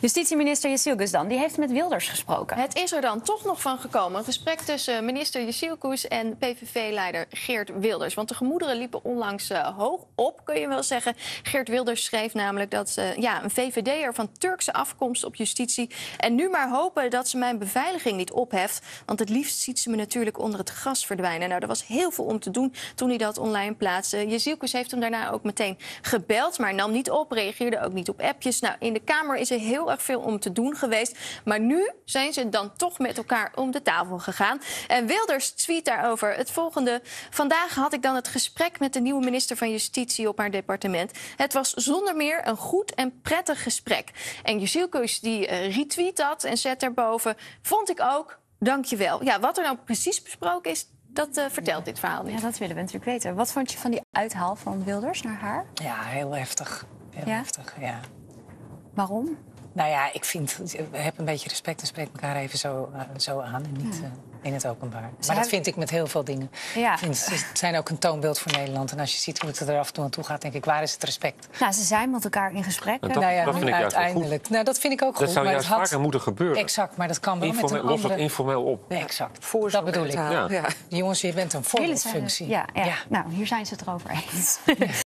Justitieminister Jezilgus dan, die heeft met Wilders gesproken. Het is er dan toch nog van gekomen. Een gesprek tussen minister Jezilgus en PVV-leider Geert Wilders. Want de gemoederen liepen onlangs hoog op, kun je wel zeggen. Geert Wilders schreef namelijk dat een VVD'er van Turkse afkomst op justitie... en nu maar hopen dat ze mijn beveiliging niet opheft. Want het liefst ziet ze me natuurlijk onder het gras verdwijnen. Nou, er was heel veel om te doen toen hij dat online plaatste. Jezilgus heeft hem daarna ook meteen gebeld, maar nam niet op, reageerde ook niet op appjes. Nou, in de Kamer is er heel erg veel om te doen geweest. Maar nu zijn ze dan toch met elkaar om de tafel gegaan. En Wilders tweet daarover het volgende. Vandaag had ik dan het gesprek met de nieuwe minister van Justitie op haar departement. Het was zonder meer een goed en prettig gesprek. En Jezilgus die retweet dat en zet daarboven. Vond ik ook, dankjewel. Ja, wat er nou precies besproken is, dat vertelt dit verhaal niet. Ja, dat willen we natuurlijk weten. Wat vond je van die uithaal van Wilders naar haar? Ja, heel heftig. Heel heftig, ja. Waarom? Nou ja, ik vind, heb een beetje respect en spreek elkaar even zo aan en niet in het openbaar. Maar dat vind ik met heel veel dingen. Ja. Ik vind, ze zijn ook een toonbeeld voor Nederland. En als je ziet hoe het er af en toe aan toe gaat, denk ik, waar is het respect? Nou, ze zijn met elkaar in gesprek. Dat vind ik juist wel uiteindelijk. goed. Nou, dat vind ik ook goed. Dat zou maar juist het had vaker moeten gebeuren. Exact, maar dat kan wel met een andere... Los het informeel op. Nee, exact. Dat bedoel ik. Ja. Jongens, je bent een voorbeeldfunctie. Ja. Nou, hier zijn ze het erover eens.